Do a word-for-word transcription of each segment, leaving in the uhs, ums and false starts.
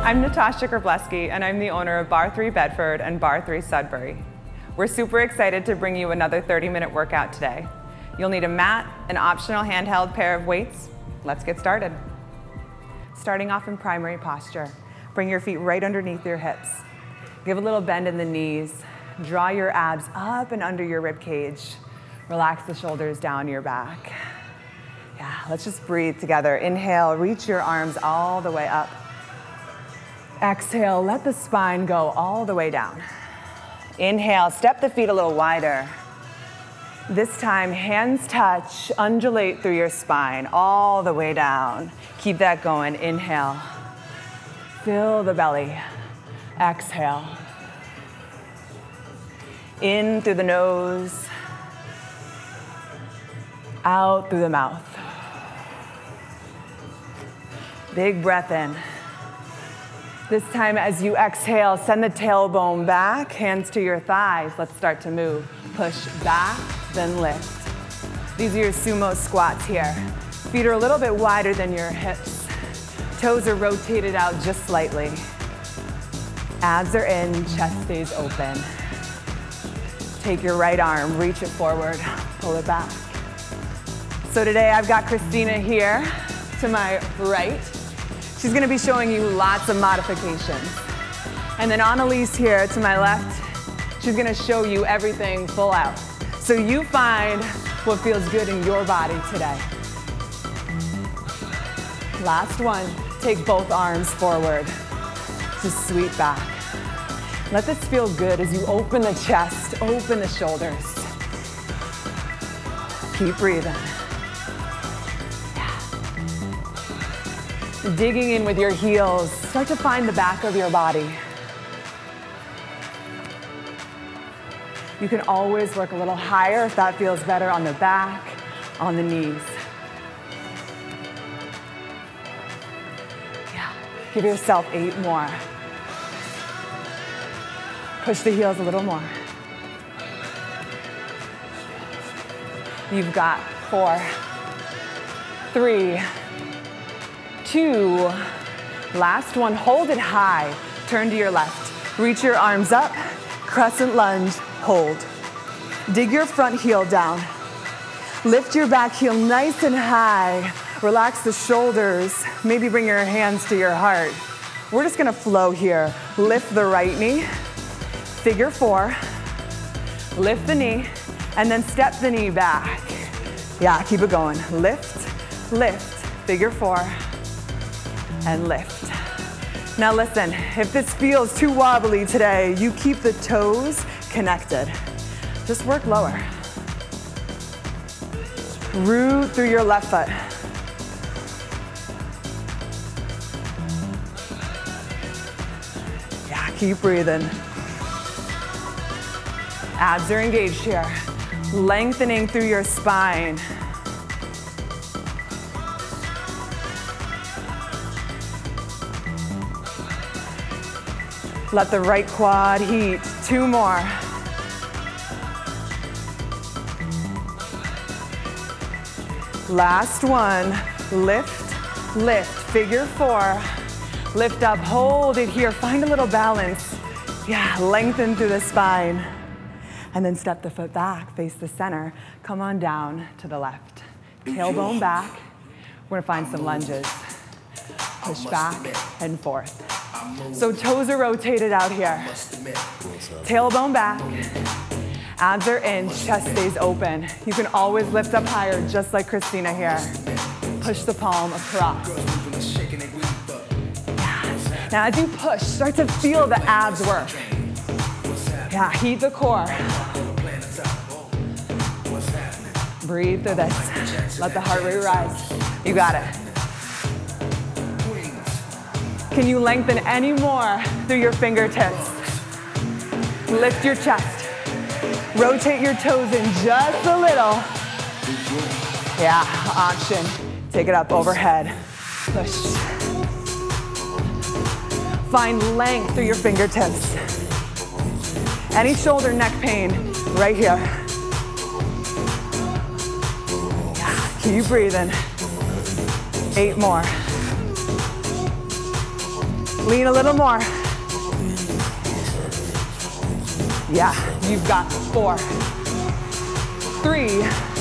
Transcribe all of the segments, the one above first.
I'm Natasha Groblewski, and I'm the owner of Barre three Bedford and Barre three Sudbury. We're super excited to bring you another thirty minute workout today. You'll need a mat, an optional handheld pair of weights. Let's get started. Starting off in primary posture, bring your feet right underneath your hips. Give a little bend in the knees. Draw your abs up and under your rib cage. Relax the shoulders down your back. Yeah, let's just breathe together. Inhale, reach your arms all the way up. Exhale, let the spine go all the way down. Inhale, step the feet a little wider. This time, hands touch, undulate through your spine all the way down. Keep that going. Inhale. Fill the belly. Exhale. In through the nose. Out through the mouth. Big breath in. This time as you exhale, send the tailbone back, hands to your thighs. Let's start to move. Push back, then lift. These are your sumo squats here. Feet are a little bit wider than your hips. Toes are rotated out just slightly. Abs are in, chest stays open. Take your right arm, reach it forward, pull it back. So today I've got Christina here to my right. She's gonna be showing you lots of modifications. And then Annalise here to my left, she's gonna show you everything full out. So you find what feels good in your body today. Last one, take both arms forward. Just sweep back. Let this feel good as you open the chest, open the shoulders. Keep breathing. Digging in with your heels, start to find the back of your body. You can always work a little higher if that feels better on the back, on the knees. Yeah, give yourself eight more. Push the heels a little more. You've got four, three, two, last one, hold it high, turn to your left, reach your arms up, crescent lunge, hold. Dig your front heel down, lift your back heel nice and high, relax the shoulders, maybe bring your hands to your heart. We're just gonna flow here. Lift the right knee, figure four, lift the knee, and then step the knee back. Yeah, keep it going. Lift, lift, figure four, and lift. Now listen, if this feels too wobbly today, you keep the toes connected. Just work lower. Root through your left foot. Yeah, keep breathing. Abs are engaged here. Lengthening through your spine. Let the right quad heat. Two more. Last one. Lift, lift. Figure four. Lift up, hold it here. Find a little balance. Yeah, lengthen through the spine. And then step the foot back, face the center. Come on down to the left. Tailbone back. We're gonna find some lunges. Push back and forth. So toes are rotated out here. Tailbone back. Abs are in, chest stays open. You can always lift up higher, just like Christina here. Push the palm across. Yeah. Now as you push, start to feel the abs work. Yeah, heat the core. Breathe through this. Let the heart rate rise. You got it. Can you lengthen any more through your fingertips? Lift your chest. Rotate your toes in just a little. Yeah, option. Take it up overhead. Push. Find length through your fingertips. Any shoulder, neck pain, right here. Yeah, keep breathing. Eight more. Lean a little more. Yeah, you've got four, three,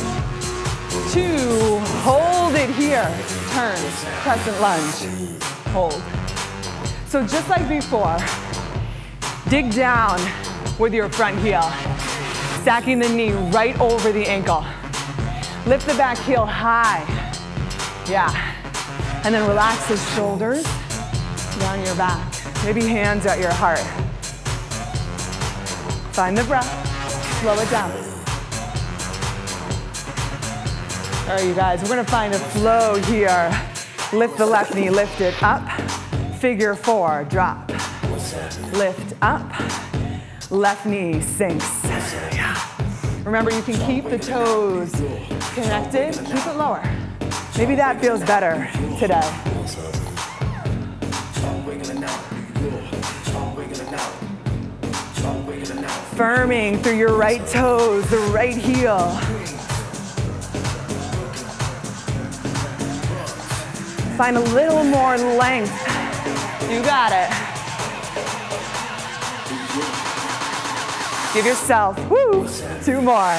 two, hold it here. Turn, crescent lunge, hold. So just like before, dig down with your front heel, stacking the knee right over the ankle. Lift the back heel high, yeah. And then relax the shoulders down your back. Maybe hands at your heart. Find the breath, slow it down. All right, you guys, we're gonna find a flow here. Lift the left knee, lift it up. Figure four, drop. Lift up, left knee sinks. Yeah. Remember, you can keep the toes connected, keep it lower. Maybe that feels better today. Firming through your right toes, the right heel. Find a little more length. You got it. Give yourself, woo, two more.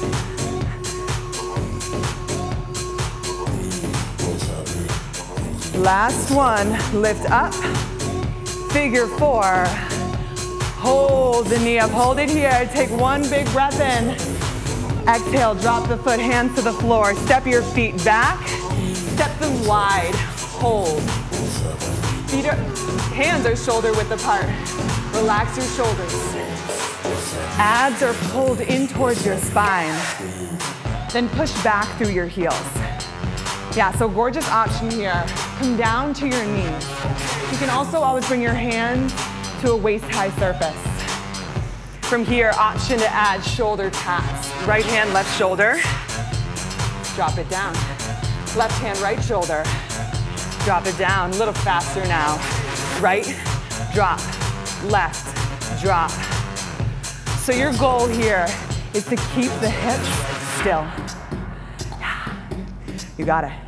Last one, lift up, figure four. Hold the knee up, hold it here. Take one big breath in. Exhale, drop the foot, hands to the floor. Step your feet back, step them wide, hold. Feet are, hands are shoulder width apart. Relax your shoulders. Abs are pulled in towards your spine. Then push back through your heels. Yeah, so gorgeous option here. Come down to your knees. You can also always bring your hands to a waist-high surface. From here, option to add shoulder taps. Right hand, left shoulder. Drop it down. Left hand, right shoulder. Drop it down. A little faster now. Right, drop. Left, drop. So your goal here is to keep the hips still. Yeah. You got it.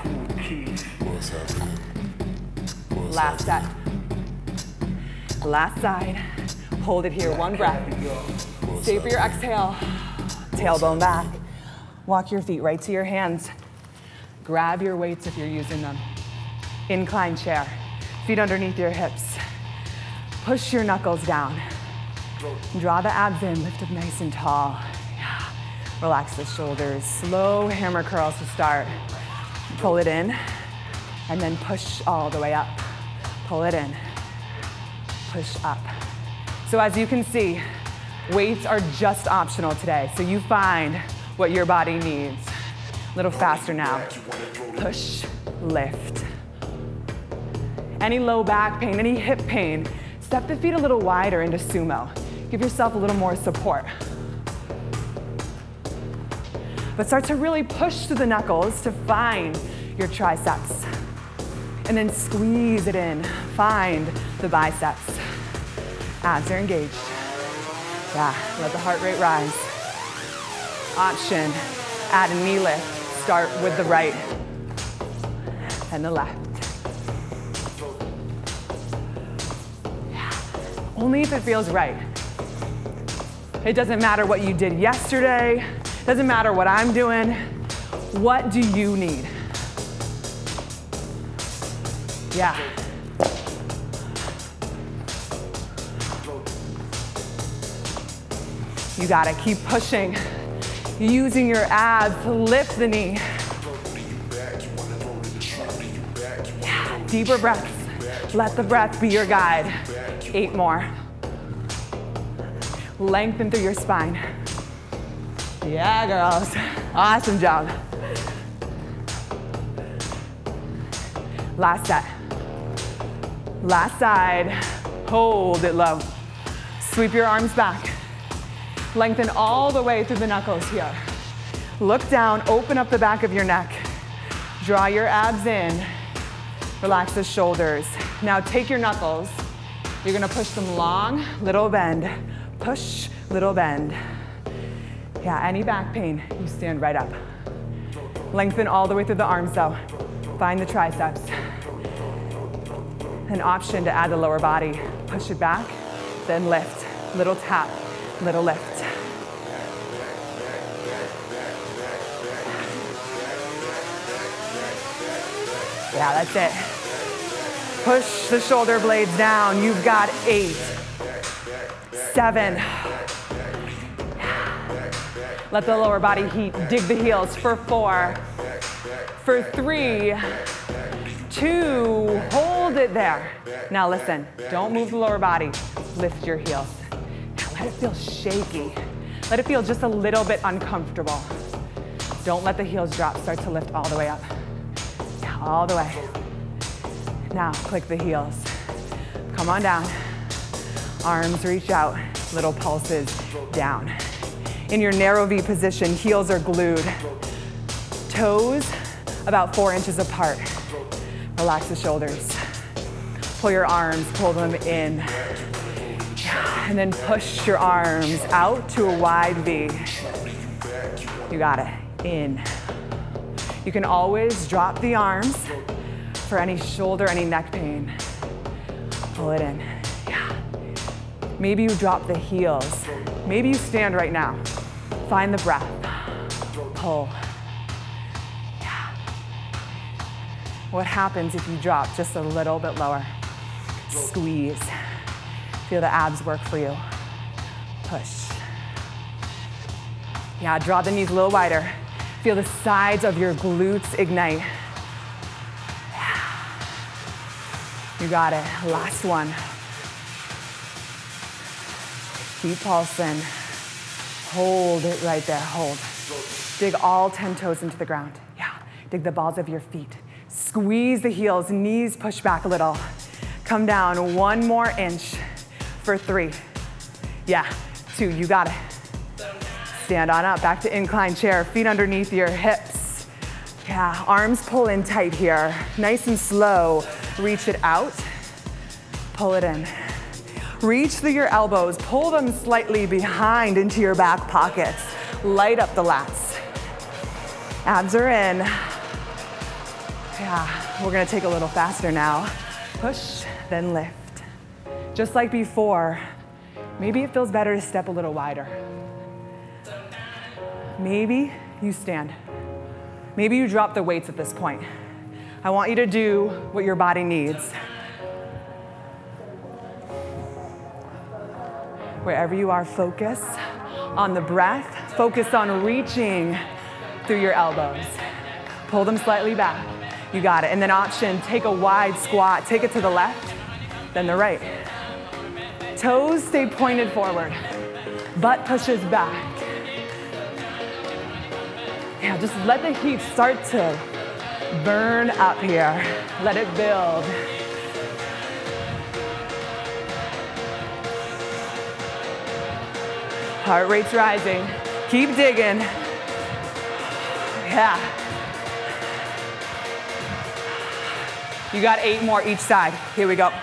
Last set. Last side. Hold it here, one breath. Stay for your exhale. Tailbone back. Walk your feet right to your hands. Grab your weights if you're using them. Incline chair. Feet underneath your hips. Push your knuckles down. Draw the abs in, lift up nice and tall. Yeah. Relax the shoulders. Slow hammer curls to start. Pull it in, and then push all the way up. Pull it in, push up. So as you can see, weights are just optional today. So you find what your body needs. A little faster now. Push, lift. Any low back pain, any hip pain, step the feet a little wider into sumo. Give yourself a little more support. But start to really push through the knuckles to find your triceps. And then squeeze it in. Find the biceps. Abs are engaged. Yeah, let the heart rate rise. Option, add a knee lift. Start with the right and the left. Yeah. Only if it feels right. It doesn't matter what you did yesterday. It doesn't matter what I'm doing. What do you need? Yeah. You gotta keep pushing. Using your abs to lift the knee. Yeah. Deeper breaths. Let the breath be your guide. Eight more. Lengthen through your spine. Yeah, girls. Awesome job. Last set. Last side. Hold it low. Sweep your arms back. Lengthen all the way through the knuckles here. Look down, open up the back of your neck. Draw your abs in. Relax the shoulders. Now take your knuckles. You're gonna push them long, little bend. Push, little bend. Yeah, any back pain, you stand right up. Lengthen all the way through the arms though. Find the triceps. An option to add the lower body. Push it back, then lift. Little tap, little lift. Yeah, that's it. Push the shoulder blades down. You've got eight, seven. Let the lower body heat. Dig the heels for four, for three, two. Hold it there. Now listen, don't move the lower body. Lift your heels. Now let it feel shaky. Let it feel just a little bit uncomfortable. Don't let the heels drop. Start to lift all the way up. Yeah, all the way. Now click the heels. Come on down. Arms reach out. Little pulses down. In your narrow V position, heels are glued. Toes about four inches apart. Relax the shoulders. Pull your arms, pull them in. And then push your arms out to a wide V. You got it. In. You can always drop the arms for any shoulder, any neck pain. Pull it in. Yeah. Maybe you drop the heels. Maybe you stand right now. Find the breath. Pull. Yeah. What happens if you drop just a little bit lower? Squeeze. Feel the abs work for you. Push. Yeah, draw the knees a little wider. Feel the sides of your glutes ignite. You got it. Last one. Keep pulsing. Hold it right there. Hold. Dig all ten toes into the ground. Yeah. Dig the balls of your feet. Squeeze the heels. Knees push back a little. Come down one more inch for three. Yeah. Two. You got it. Stand on up. Back to incline chair. Feet underneath your hips. Yeah. Arms pull in tight here. Nice and slow. Reach it out. Pull it in. Reach through your elbows. Pull them slightly behind into your back pockets. Light up the lats. Abs are in. Yeah, we're gonna take a little faster now. Push, then lift. Just like before, maybe it feels better to step a little wider. Maybe you stand. Maybe you drop the weights at this point. I want you to do what your body needs. Wherever you are, focus on the breath. Focus on reaching through your elbows. Pull them slightly back. You got it. And then option, take a wide squat. Take it to the left, then the right. Toes stay pointed forward. Butt pushes back. Yeah, just let the heat start to burn up here. Let it build. Heart rate's rising. Keep digging. Yeah. You got eight more each side. Here we go.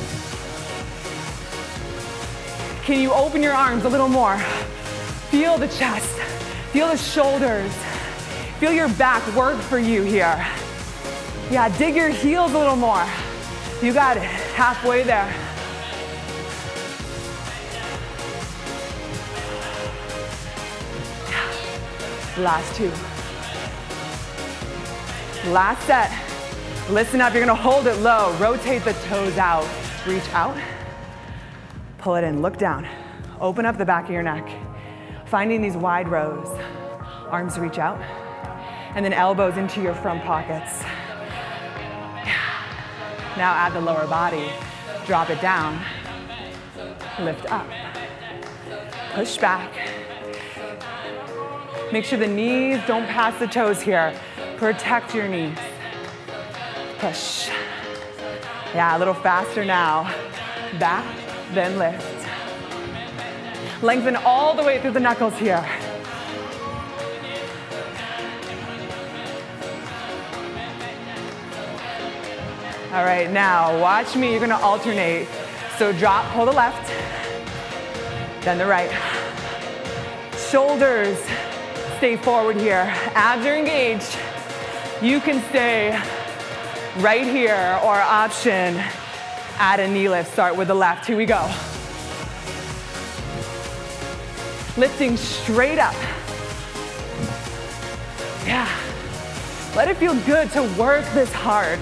Can you open your arms a little more? Feel the chest. Feel the shoulders. Feel your back work for you here. Yeah, dig your heels a little more. You got it. Halfway there. Last two. Last set. Listen up, you're gonna hold it low. Rotate the toes out. Reach out. Pull it in, look down. Open up the back of your neck. Finding these wide rows. Arms reach out. And then elbows into your front pockets. Now add the lower body. Drop it down. Lift up. Push back. Make sure the knees don't pass the toes here. Protect your knees. Push. Yeah, a little faster now. Back, then lift. Lengthen all the way through the knuckles here. All right, now watch me, you're gonna alternate. So drop, pull the left, then the right. Shoulders stay forward here. Abs are engaged. You can stay right here, or option, Add a knee lift, start with the left. Here we go. Lifting straight up. Yeah. Let it feel good to work this hard.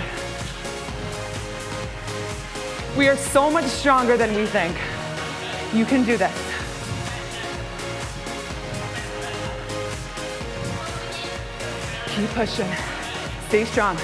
We are so much stronger than we think. You can do this. Keep pushing. Stay strong.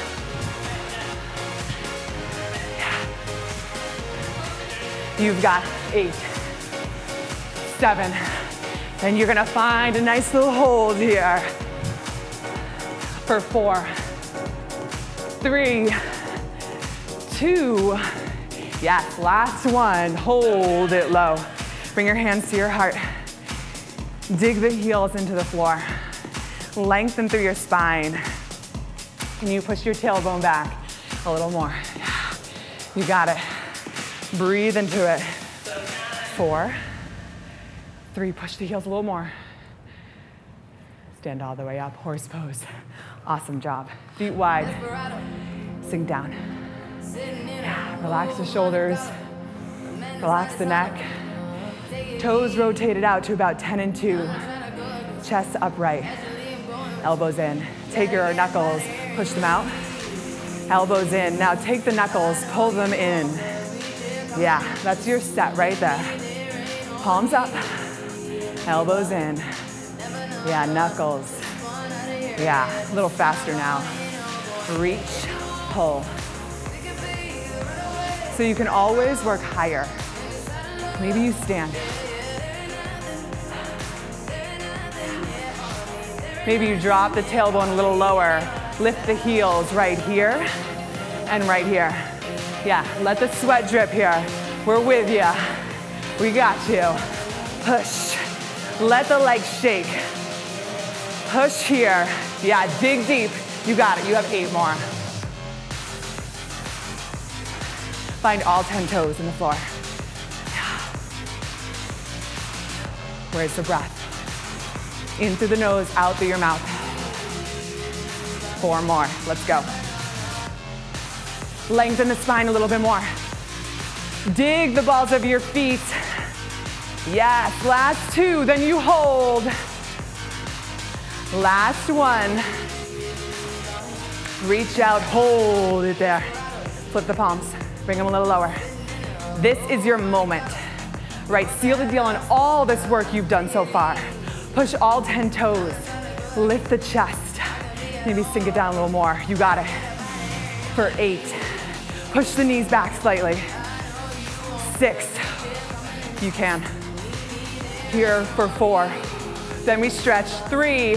You've got eight, seven, and you're gonna find a nice little hold here for four, three, two, yes, last one, hold it low. Bring your hands to your heart. Dig the heels into the floor. Lengthen through your spine. Can you push your tailbone back a little more? You got it. Breathe into it. Four, three, push the heels a little more. Stand all the way up, horse pose. Awesome job. Feet wide, sink down. Yeah. Relax the shoulders, relax the neck. Toes rotated out to about ten and two. Chest upright, elbows in. Take your knuckles, push them out. Elbows in. Now take the knuckles, pull them in. Yeah, that's your set right there. Palms up, elbows in. Yeah, knuckles. Yeah, a little faster now. Reach, pull. So you can always work higher. Maybe you stand. Maybe you drop the tailbone a little lower. Lift the heels right here and right here. Yeah, let the sweat drip here. We're with you. We got you. Push. Let the legs shake. Push here. Yeah, dig deep. You got it. You have eight more. Find all ten toes in the floor. Where's the breath? In through the nose, out through your mouth. Four more. Let's go. Lengthen the spine a little bit more. Dig the balls of your feet. Yes, last two, then you hold. Last one. Reach out, hold it there. Flip the palms, bring them a little lower. This is your moment, right? Seal the deal on all this work you've done so far. Push all ten toes, lift the chest. Maybe sink it down a little more. You got it. For eight. Push the knees back slightly. Six. You can. Here for four. Then we stretch. Three,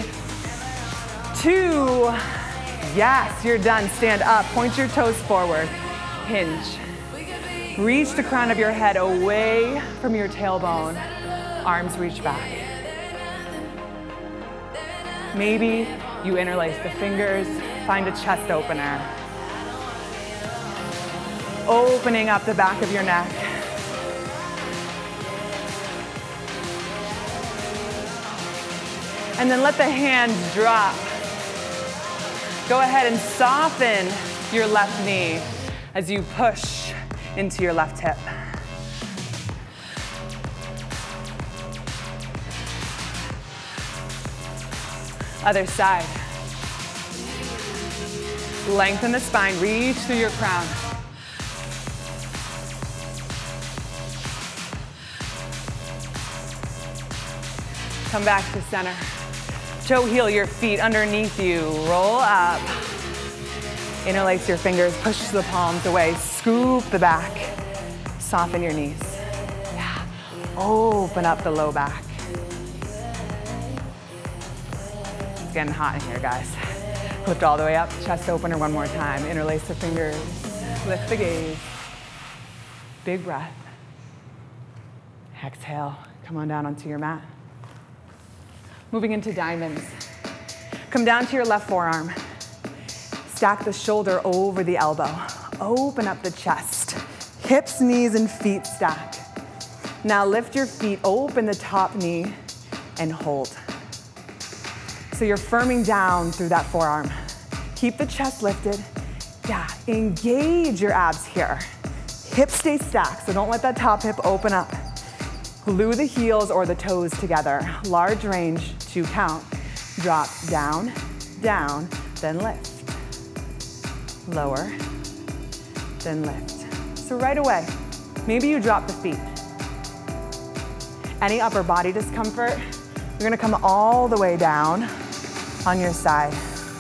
two. Yes, you're done. Stand up. Point your toes forward. Hinge. Reach the crown of your head away from your tailbone. Arms reach back. Maybe you interlace the fingers. Find a chest opener. Opening up the back of your neck. And then let the hands drop. Go ahead and soften your left knee as you push into your left hip. Other side. Lengthen the spine, reach through your crown. Come back to center. Toe heel your feet underneath you. Roll up. Interlace your fingers, push the palms away. Scoop the back. Soften your knees. Yeah. Open up the low back. It's getting hot in here, guys. Lift all the way up, chest opener one more time. Interlace the fingers, lift the gaze. Big breath. Exhale, come on down onto your mat. Moving into diamonds. Come down to your left forearm. Stack the shoulder over the elbow. Open up the chest. Hips, knees, and feet stack. Now lift your feet, open the top knee, and hold. So you're firming down through that forearm. Keep the chest lifted. Yeah, engage your abs here. Hips stay stacked, so don't let that top hip open up. Glue the heels or the toes together. Large range, two count. Drop down, down, then lift. Lower, then lift. So right away, maybe you drop the feet. Any upper body discomfort, you're gonna come all the way down on your side.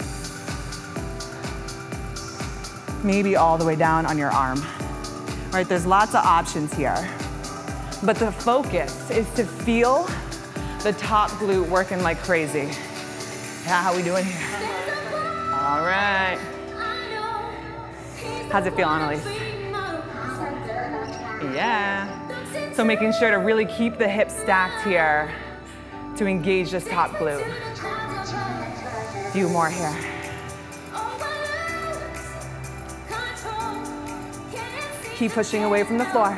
Maybe all the way down on your arm. All right, there's lots of options here. But the focus is to feel the top glute working like crazy. Yeah, how we doing here? All right. How's it feel, Annalise? Yeah. So making sure to really keep the hips stacked here to engage this top glute. A few more here. Keep pushing away from the floor.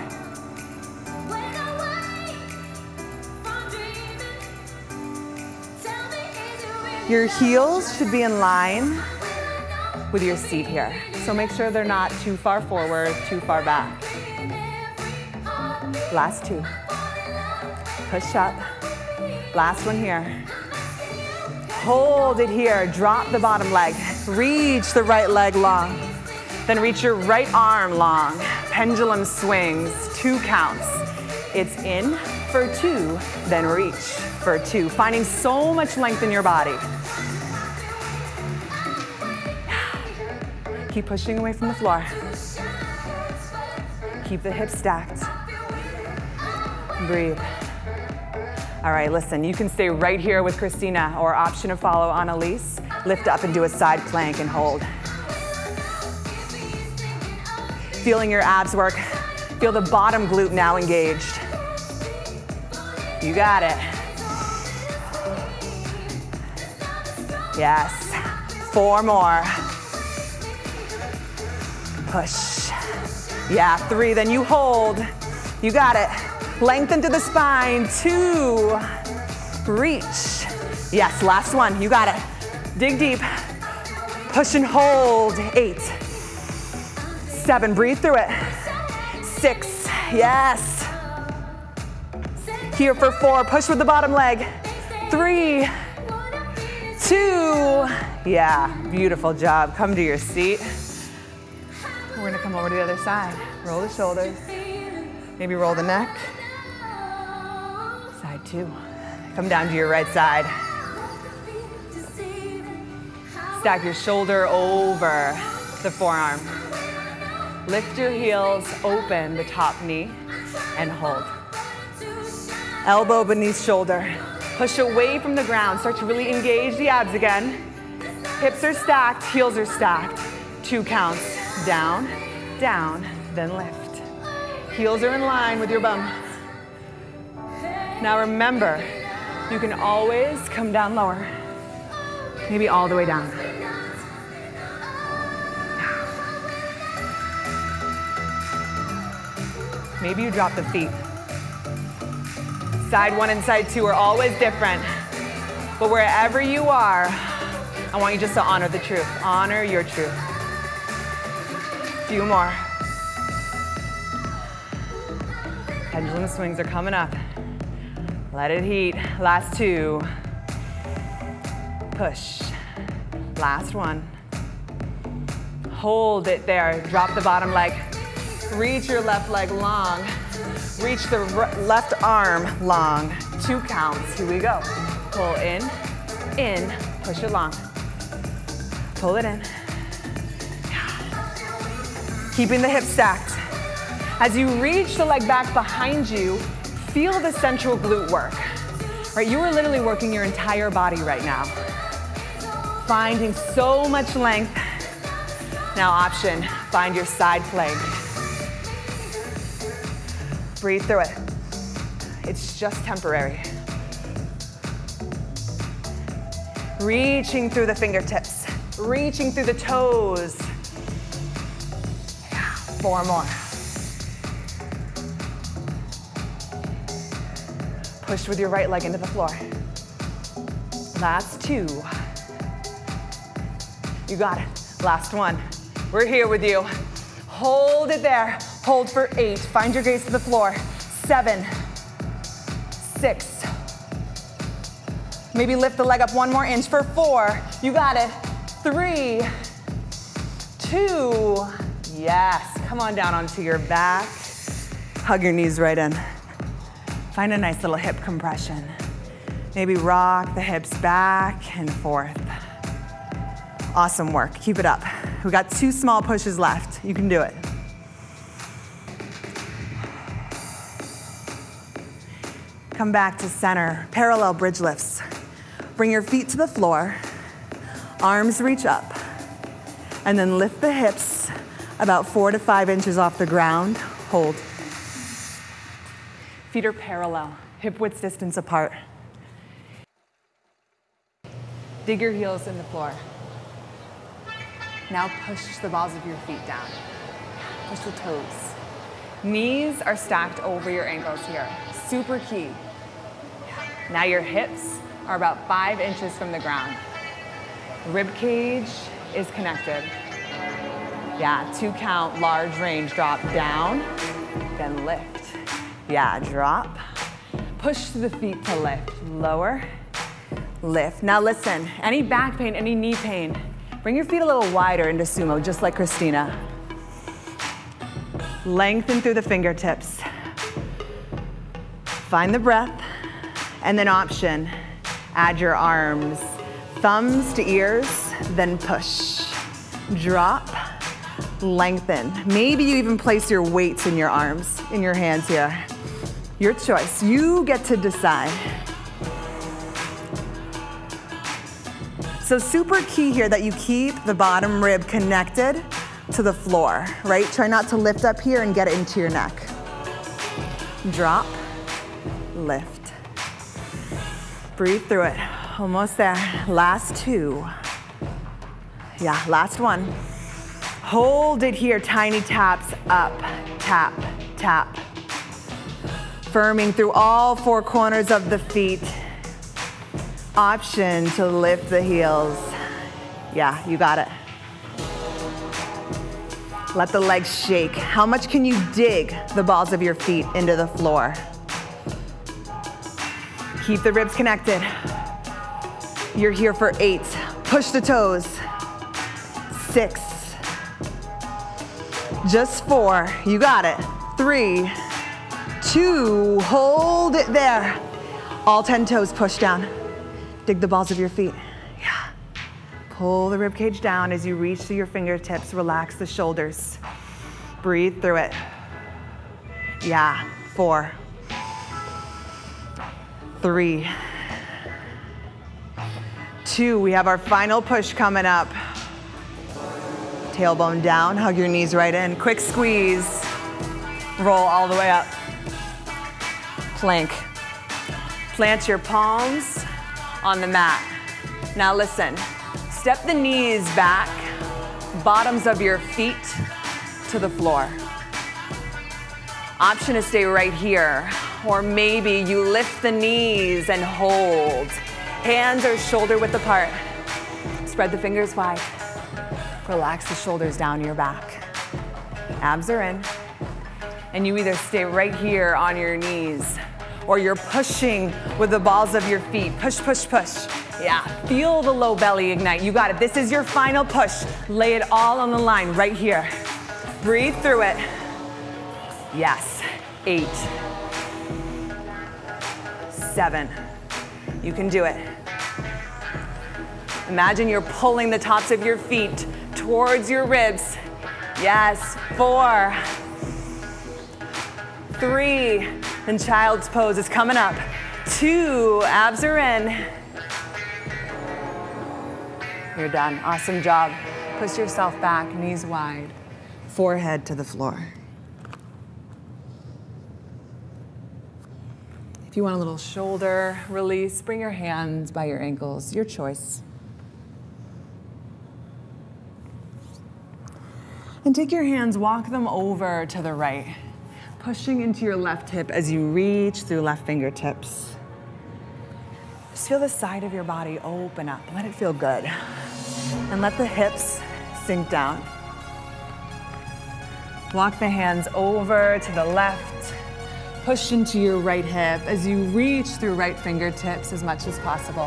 Your heels should be in line with your seat here. So make sure they're not too far forward, too far back. Last two. Push up. Last one here. Hold it here. Drop the bottom leg. Reach the right leg long. Then reach your right arm long. Pendulum swings, two counts. It's in for two, then reach for two. Finding so much length in your body. Keep pushing away from the floor. Keep the hips stacked. Breathe. All right, listen, you can stay right here with Christina, or option to follow Annalise. Lift up and do a side plank and hold. Feeling your abs work. Feel the bottom glute now engaged. You got it. Yes. Four more. Push. Yeah, three, then you hold. You got it. Lengthen to the spine, two. Reach. Yes, last one, you got it. Dig deep. Push and hold, eight. Seven, breathe through it. Six, yes. Here for four, push with the bottom leg. Three, two. Yeah, beautiful job. Come to your seat. We're gonna come over to the other side. Roll the shoulders. Maybe roll the neck. Side two. Come down to your right side. Stack your shoulder over the forearm. Lift your heels, open the top knee, and hold. Elbow beneath shoulder. Push away from the ground. Start to really engage the abs again. Hips are stacked, heels are stacked. Two counts. Down, down, then lift. Heels are in line with your bum. Now remember, you can always come down lower. Maybe all the way down. Maybe you drop the feet. Side one and side two are always different. But wherever you are, I want you just to honor the truth. Honor your truth. Few more. Pendulum swings are coming up. Let it heat. Last two. Push. Last one. Hold it there. Drop the bottom leg. Reach your left leg long. Reach the left arm long. Two counts. Here we go. Pull in, in, push it long. Pull it in. Keeping the hips stacked. As you reach the leg back behind you, feel the central glute work. Right, you are literally working your entire body right now. Finding so much length. Now option, find your side plank. Breathe through it. It's just temporary. Reaching through the fingertips, reaching through the toes. Four more. Push with your right leg into the floor. Last two. You got it. Last one. We're here with you. Hold it there. Hold for eight. Find your gaze to the floor. Seven, six. Maybe lift the leg up one more inch for four. You got it. Three, two. Yes, come on down onto your back. Hug your knees right in. Find a nice little hip compression. Maybe rock the hips back and forth. Awesome work, keep it up. We got two small pushes left. You can do it. Come back to center, parallel bridge lifts. Bring your feet to the floor, arms reach up, and then lift the hips about four to five inches off the ground. Hold. Feet are parallel, hip width distance apart. Dig your heels in the floor. Now push the balls of your feet down. Push the toes. Knees are stacked over your ankles here. Super key. Now your hips are about five inches from the ground. Rib cage is connected. Yeah, two count, large range. Drop down, then lift. Yeah, drop. Push the feet to lift. Lower, lift. Now listen, any back pain, any knee pain, bring your feet a little wider into sumo, just like Christina. Lengthen through the fingertips. Find the breath, and then option. Add your arms, thumbs to ears, then push. Drop, lengthen. Maybe you even place your weights in your arms, in your hands here. Your choice, you get to decide. So super key here that you keep the bottom rib connected to the floor, right? Try not to lift up here and get it into your neck. Drop, lift. Breathe through it. Almost there. Last two. Yeah, last one. Hold it here. Tiny taps up, tap, tap. Firming through all four corners of the feet. Option to lift the heels. Yeah, you got it. Let the legs shake. How much can you dig the balls of your feet into the floor? Keep the ribs connected. You're here for eight. Push the toes. Six. Just four. You got it. Three, two, hold it there. All ten toes push down. Dig the balls of your feet. Yeah. Pull the rib cage down as you reach to your fingertips. Relax the shoulders. Breathe through it. Yeah. Four. Three. Two. We have our final push coming up. Tailbone down. Hug your knees right in. Quick squeeze. Roll all the way up. Plank. Plant your palms on the mat. Now listen, step the knees back, bottoms of your feet to the floor. Option to stay right here, or maybe you lift the knees and hold. Hands are shoulder width apart. Spread the fingers wide. Relax the shoulders down your back. Abs are in. And you either stay right here on your knees, or you're pushing with the balls of your feet. Push, push, push. Yeah, feel the low belly ignite. You got it. This is your final push. Lay it all on the line right here. Breathe through it. Yes, eight, seven. You can do it. Imagine you're pulling the tops of your feet towards your ribs. Yes, four, three, and child's pose is coming up. Two, abs are in. You're done, awesome job. Push yourself back, knees wide, forehead to the floor. If you want a little shoulder release, bring your hands by your ankles, your choice. And take your hands, walk them over to the right, pushing into your left hip as you reach through left fingertips. Just feel the side of your body open up. Let it feel good. And let the hips sink down. Walk the hands over to the left. Push into your right hip as you reach through right fingertips as much as possible.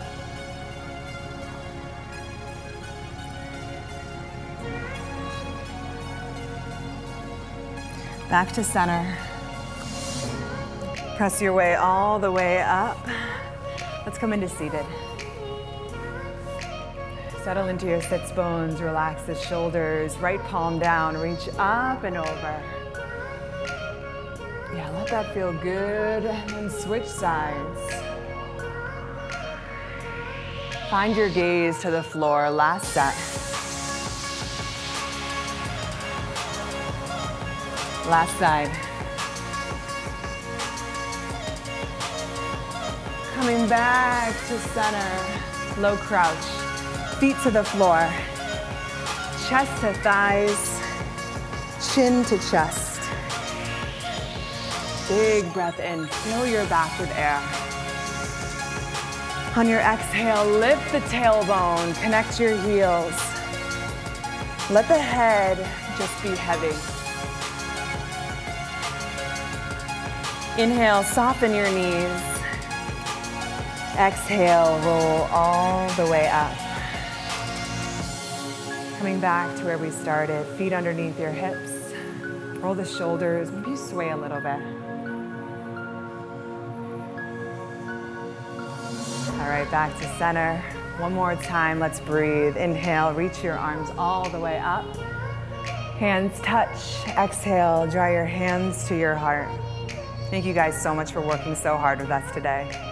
Back to center. Press your way all the way up. Let's come into seated. Settle into your sits bones, relax the shoulders, right palm down, reach up and over. Yeah, let that feel good, and then switch sides. Find your gaze to the floor, last set. Last side. Coming back to center, low crouch. Feet to the floor, chest to thighs, chin to chest. Big breath in, fill your back with air. On your exhale, lift the tailbone, connect your heels. Let the head just be heavy. Inhale, soften your knees. Exhale, roll all the way up. Coming back to where we started, feet underneath your hips. Roll the shoulders, maybe sway a little bit. All right, back to center. One more time, let's breathe. Inhale, reach your arms all the way up. Hands touch. Exhale, draw your hands to your heart. Thank you guys so much for working so hard with us today.